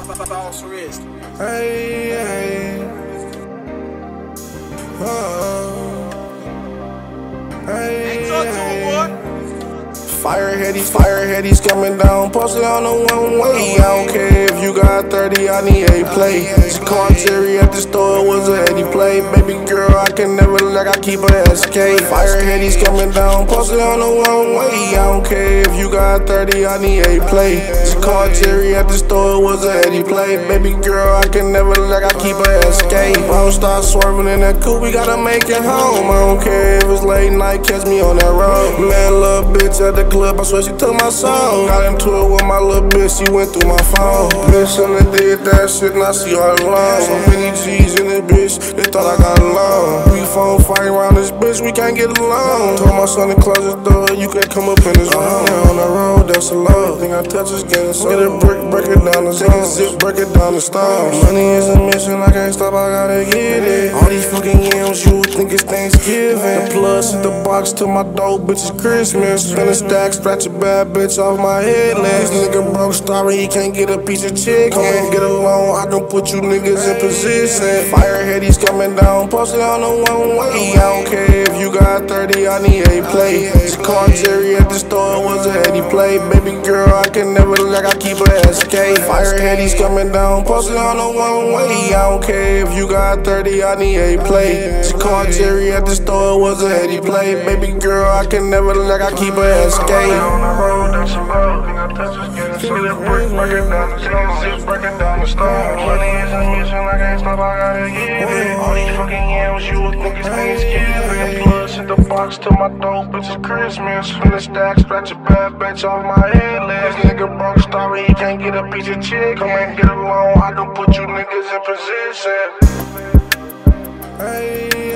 False wrist. Hey, hey. Hey, Ain't talk to him, boy. Firehead, he's coming down, posted on the one way. I don't care if you got 30, I need a play. It's Cartier at the store, it was a heady play. Baby girl, I can never like I keep a SK. Firehead, he's coming down, posted on the one way. I don't care if you got 30, I need a play. It's Cartier at the store, it was a heady play. Baby girl, I can never like I keep a SK. Bro, start swerving in that coupe, we gotta make it home. I don't care if it's late night, catch me on that road. Man, little bitch at the club, I swear she took my song. Got into it with my little bitch, she went through my phone. Bitch, and they did that shit, now she all alone. So many G's in this bitch, they thought I got along. We phone fighting around this bitch, we can't get along. Told my son to close his door, you can't come up in his room. On the road, that's a low. Thing I touch is getting so. Get a brick, break it down the zone. Zip, break it down the stone. Money is a mission, I can't stop, I gotta get it. All these fucking yams, you would think it's Thanksgiving. The plus in the box to my dope, bitch, it's Christmas. Spin a stack, scratch a bad bitch off my headless. Nigga broke starving, he can't get a piece of chicken. Come and get along, I can put you niggas in position. Firehead, he's coming down, posted on the one way. I don't care if you got 30, I need a play. It's Cartier at the store, it was a heady play. Baby girl, I can never like I keep a SK. Firehead, he's coming down, posted on the one way. I don't care if you got 30, I need a play. It's Cartier at the store, it was a heady play. Baby girl, I can never like I keep a SK. On the road, that's a low. Think I touch is getting so. Get a brick, break it down the zone. Zip, break it down the stone. Money is a mission, I can't stop, I gotta get it. All these fucking yams, you would think it's Thanksgiving. The plus in the box to my dope, bitch, it's Christmas. Spin a stack, scratch a bad bitch off my headless. Nigga broke starving, he can't get a piece of chicken. Come and get along, I can put you niggas in position. Hey.